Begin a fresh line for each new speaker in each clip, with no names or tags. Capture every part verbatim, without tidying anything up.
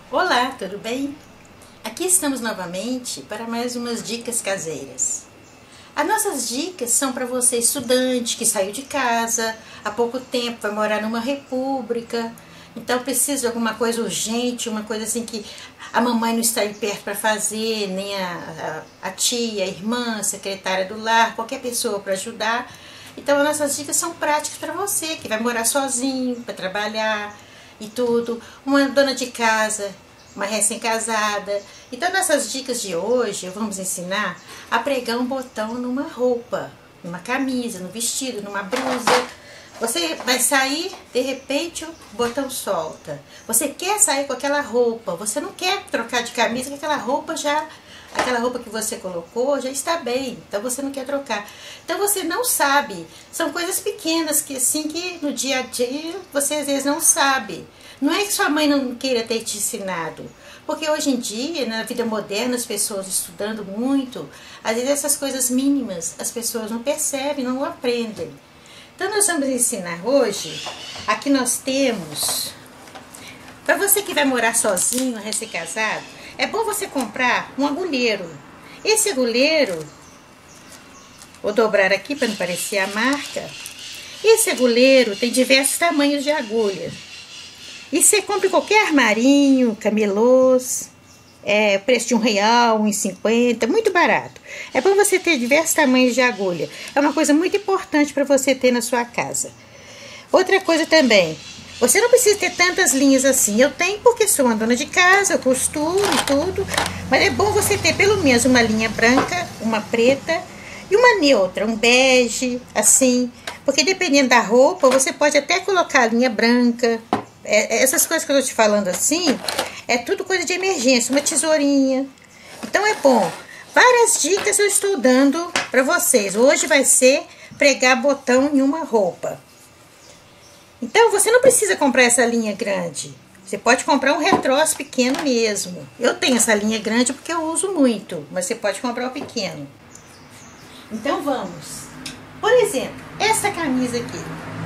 Olá, tudo bem? Aqui estamos novamente para mais umas dicas caseiras. As nossas dicas são para você estudante que saiu de casa há pouco tempo, vai morar numa república, então precisa de alguma coisa urgente, uma coisa assim que a mamãe não está aí perto para fazer, nem a, a, a tia, a irmã, a secretária do lar, qualquer pessoa para ajudar. Então as nossas dicas são práticas para você que vai morar sozinho, para trabalhar e tudo, uma dona de casa, uma recém-casada. Então nessas dicas de hoje vamos ensinar a pregar um botão numa roupa, numa camisa, no vestido, numa blusa. Você vai sair, de repente o botão solta. Você quer sair com aquela roupa, você não quer trocar de camisa, que aquela roupa já, aquela roupa que você colocou já está bem, então você não quer trocar. Então você não sabe, são coisas pequenas que assim que no dia a dia você às vezes não sabe. Não é que sua mãe não queira ter te ensinado, porque hoje em dia, na vida moderna, as pessoas estudando muito, às vezes essas coisas mínimas as pessoas não percebem, não aprendem. Então nós vamos ensinar hoje, aqui nós temos, para você que vai morar sozinho, recém-casado, é bom você comprar um agulheiro. Esse agulheiro, vou dobrar aqui para não parecer a marca, esse agulheiro tem diversos tamanhos de agulha. E você compra em qualquer armarinho, camelôs, é, preço de um real, um e cinquenta, muito barato. É bom você ter diversos tamanhos de agulha. É uma coisa muito importante para você ter na sua casa. Outra coisa também, você não precisa ter tantas linhas assim. Eu tenho porque sou uma dona de casa, eu costuro e tudo. Mas é bom você ter pelo menos uma linha branca, uma preta e uma neutra, um bege, assim. Porque dependendo da roupa, você pode até colocar a linha branca. Essas coisas que eu estou te falando assim, é tudo coisa de emergência, uma tesourinha. Então é bom. Várias dicas eu estou dando para vocês. Hoje vai ser pregar botão em uma roupa. Então você não precisa comprar essa linha grande. Você pode comprar um retroço pequeno mesmo. Eu tenho essa linha grande porque eu uso muito, mas você pode comprar o pequeno. Então vamos. Por exemplo, essa camisa aqui.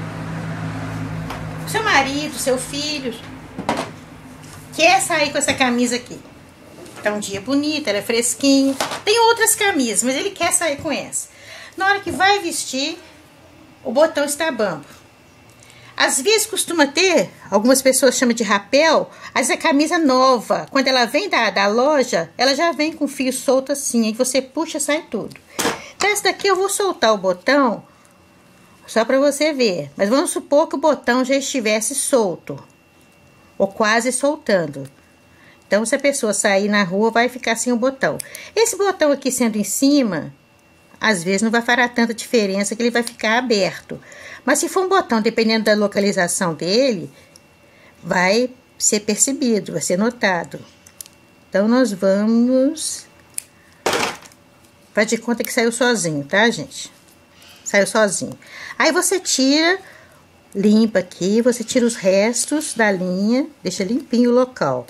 Seu marido, seu filho quer sair com essa camisa aqui. Tá um dia bonito, ela é fresquinha. Tem outras camisas, mas ele quer sair com essa. Na hora que vai vestir, o botão está bambo. Às vezes costuma ter, algumas pessoas chamam de rapel, essa camisa nova. Quando ela vem da, da loja, ela já vem com fio solto assim, aí você puxa, sai tudo. Então essa daqui eu vou soltar o botão, só para você ver. Mas vamos supor que o botão já estivesse solto. Ou quase soltando. Então, se a pessoa sair na rua, vai ficar sem o botão. Esse botão aqui sendo em cima, às vezes não vai fará tanta diferença que ele vai ficar aberto. Mas se for um botão, dependendo da localização dele, vai ser percebido, vai ser notado. Então, nós vamos... Faz de conta que saiu sozinho, tá, gente? Saiu sozinho. Aí você tira, limpa aqui, você tira os restos da linha, deixa limpinho o local.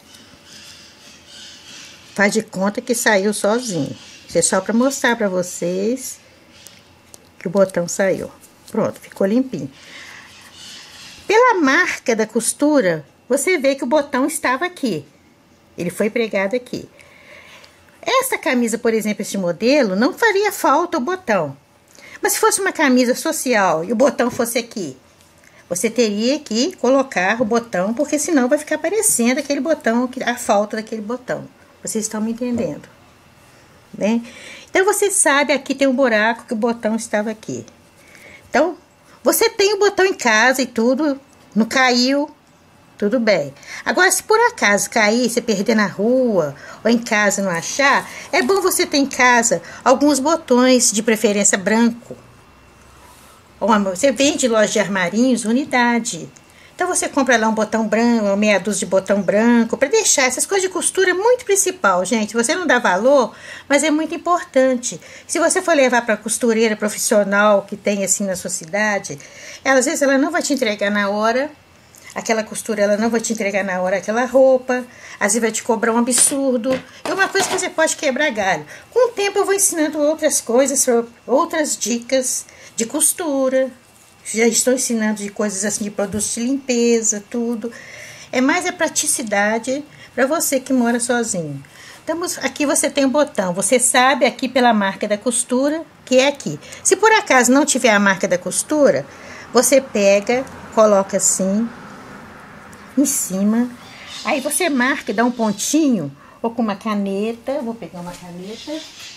Faz de conta que saiu sozinho. Isso é só para mostrar para vocês que o botão saiu. Pronto, ficou limpinho. Pela marca da costura, você vê que o botão estava aqui. Ele foi pregado aqui. Essa camisa, por exemplo, esse modelo, não faria falta o botão. Mas se fosse uma camisa social e o botão fosse aqui, você teria que colocar o botão, porque senão vai ficar aparecendo aquele botão, a falta daquele botão. Vocês estão me entendendo, né? Então, você sabe, aqui tem um buraco que o botão estava aqui. Então, você tem o botão em casa e tudo, não caiu, tudo bem. Agora, se por acaso cair, você perder na rua ou em casa não achar, é bom você ter em casa alguns botões, de preferência branco. Você vende loja de armarinhos, unidade. Então você compra lá um botão branco, uma meia dúzia de botão branco, para deixar essas coisas de costura é muito principal, gente. Você não dá valor, mas é muito importante. Se você for levar para a costureira profissional que tem assim na sua cidade, ela, às vezes ela não vai te entregar na hora. Aquela costura, ela não vai te entregar na hora aquela roupa. Às vezes vai te cobrar um absurdo. É uma coisa que você pode quebrar galho. Com o tempo eu vou ensinando outras coisas, outras dicas de costura. Já estou ensinando de coisas assim, de produtos de limpeza, tudo. É mais a praticidade para você que mora sozinho. Então, aqui você tem o botão. Você sabe aqui pela marca da costura que é aqui. Se por acaso não tiver a marca da costura, você pega, coloca assim em cima. Aí você marca, dá um pontinho, ou com uma caneta. Vou pegar uma caneta.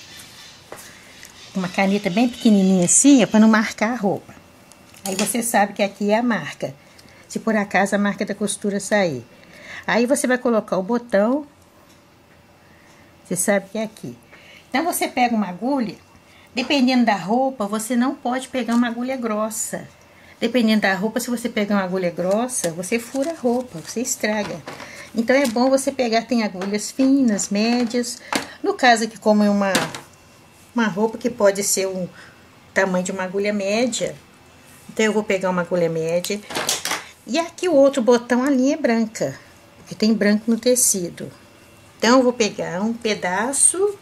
Uma caneta bem pequenininha assim, para não marcar a roupa. Aí você sabe que aqui é a marca. Se por acaso a marca da costura sair. Aí você vai colocar o botão. Você sabe que é aqui. Então você pega uma agulha. Dependendo da roupa, você não pode pegar uma agulha grossa. Dependendo da roupa, se você pegar uma agulha grossa, você fura a roupa, você estraga. Então é bom você pegar, tem agulhas finas, médias. No caso aqui, como é uma, uma roupa que pode ser um tamanho de uma agulha média. Então eu vou pegar uma agulha média. E aqui o outro botão, a linha é branca, porque tem branco no tecido. Então eu vou pegar um pedaço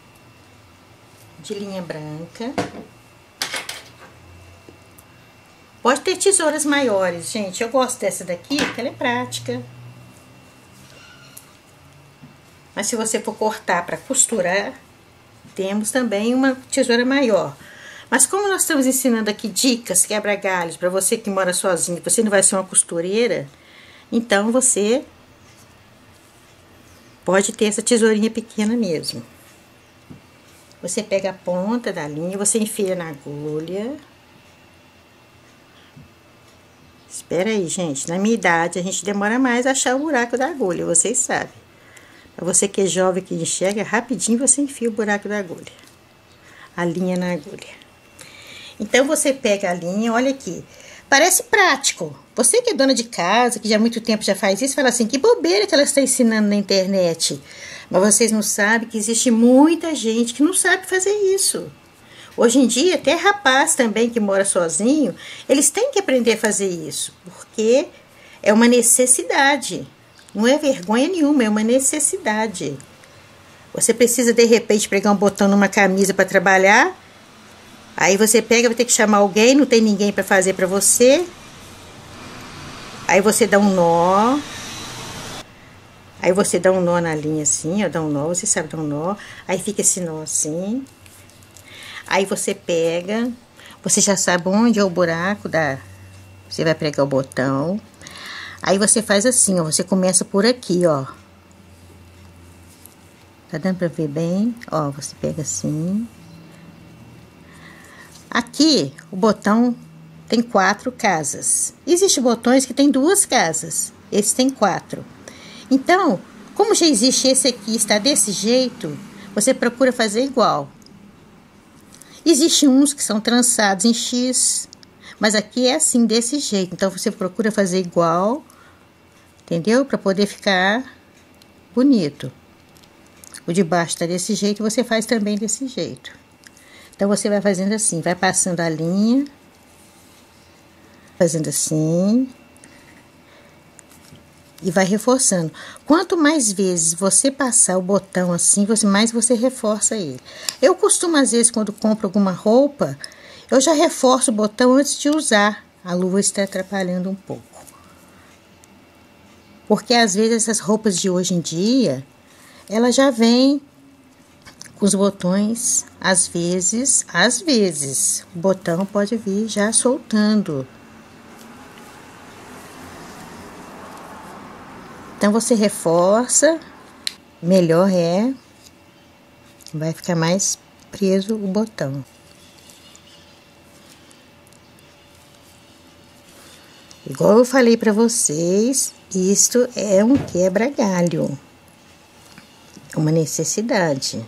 de linha branca. Pode ter tesouras maiores, gente. Eu gosto dessa daqui, porque ela é prática. Mas se você for cortar para costurar, temos também uma tesoura maior. Mas como nós estamos ensinando aqui dicas, quebra-galhos, para você que mora sozinho, você não vai ser uma costureira, então você pode ter essa tesourinha pequena mesmo. Você pega a ponta da linha, você enfia na agulha. Espera aí, gente. Na minha idade, a gente demora mais a achar o buraco da agulha, vocês sabem. Pra você que é jovem, que enxerga, rapidinho você enfia o buraco da agulha. A linha na agulha. Então, você pega a linha, olha aqui. Parece prático. Você que é dona de casa, que já há muito tempo já faz isso, fala assim, que bobeira que ela está ensinando na internet. Mas vocês não sabem que existe muita gente que não sabe fazer isso. Hoje em dia, até rapaz também que mora sozinho, eles têm que aprender a fazer isso, porque é uma necessidade. Não é vergonha nenhuma, é uma necessidade. Você precisa, de repente, pegar um botão numa camisa para trabalhar, aí você pega, vai ter que chamar alguém, não tem ninguém para fazer para você. Aí você dá um nó. Aí você dá um nó na linha assim, ó, dá um nó, você sabe dar um nó. Aí fica esse nó assim. Aí você pega, você já sabe onde é o buraco da... Você vai pregar o botão. Aí você faz assim, ó, você começa por aqui, ó. Tá dando pra ver bem? Ó, você pega assim. Aqui, o botão tem quatro casas. Existem botões que tem duas casas. Esse tem quatro. Então, como já existe esse aqui, está desse jeito, você procura fazer igual. Existem uns que são trançados em X, mas aqui é assim, desse jeito. Então, você procura fazer igual, entendeu? Para poder ficar bonito. O de baixo tá desse jeito, você faz também desse jeito. Então, você vai fazendo assim, vai passando a linha, fazendo assim, e vai reforçando. Quanto mais vezes você passar o botão assim, você, mais você reforça ele. Eu costumo, às vezes, quando compro alguma roupa, eu já reforço o botão antes de usar. A luva está atrapalhando um pouco. Porque, às vezes, essas roupas de hoje em dia, ela já vem com os botões, às vezes, às vezes, o botão pode vir já soltando. Então, você reforça, melhor é, vai ficar mais preso o botão. Igual eu falei para vocês, isto é um quebra-galho, uma necessidade.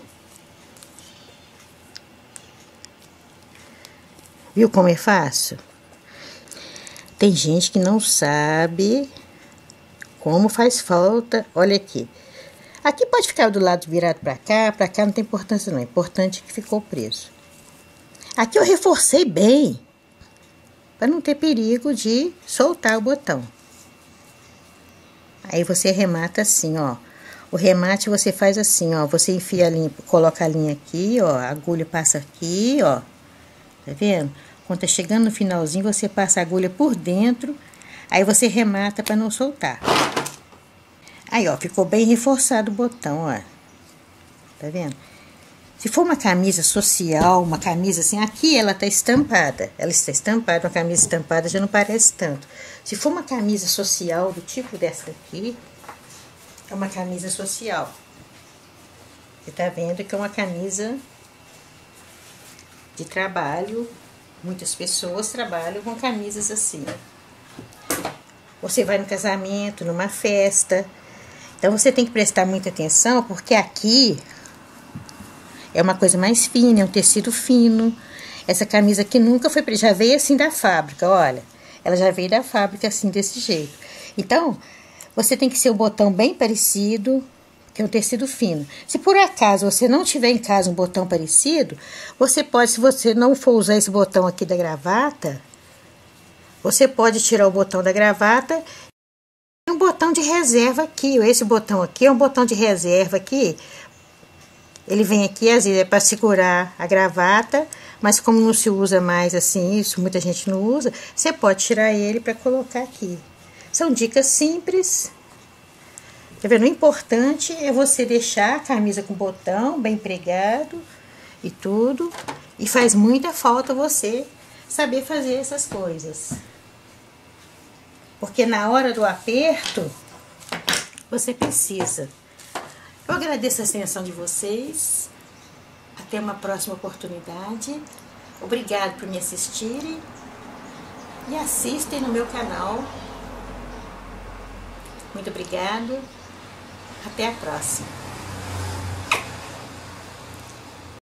Viu como é fácil? Tem gente que não sabe como faz falta. Olha aqui. Aqui pode ficar do lado virado para cá, para cá não tem importância não. É importante que ficou preso. Aqui eu reforcei bem, para não ter perigo de soltar o botão. Aí você remata assim, ó. O remate você faz assim, ó. Você enfia a linha, coloca a linha aqui, ó. A agulha passa aqui, ó. Tá vendo? Quando tá chegando no finalzinho, você passa a agulha por dentro. Aí você remata para não soltar. Aí, ó, ficou bem reforçado o botão, ó. Tá vendo? Se for uma camisa social, uma camisa assim, aqui ela tá estampada. Ela está estampada, uma camisa estampada já não parece tanto. Se for uma camisa social do tipo dessa daqui, é uma camisa social. Você tá vendo que é uma camisa de trabalho. Muitas pessoas trabalham com camisas assim. Você vai no casamento, numa festa. Então, você tem que prestar muita atenção, porque aqui é uma coisa mais fina, é um tecido fino. Essa camisa aqui nunca foi... Já veio assim da fábrica, olha. Ela já veio da fábrica assim, desse jeito. Então, você tem que ser um botão bem parecido, que é um tecido fino. Se por acaso você não tiver em casa um botão parecido, você pode, se você não for usar esse botão aqui da gravata, você pode tirar o botão da gravata. Tem um botão de reserva aqui. Esse botão aqui é um botão de reserva aqui. Ele vem aqui, às vezes, é para segurar a gravata, mas como não se usa mais assim, isso muita gente não usa, você pode tirar ele para colocar aqui. São dicas simples. Tá vendo? O importante é você deixar a camisa com botão bem pregado e tudo. E faz muita falta você saber fazer essas coisas. Porque na hora do aperto, você precisa. Eu agradeço a atenção de vocês. Até uma próxima oportunidade. Obrigado por me assistirem. E assistem no meu canal. Muito obrigado. Até a próxima.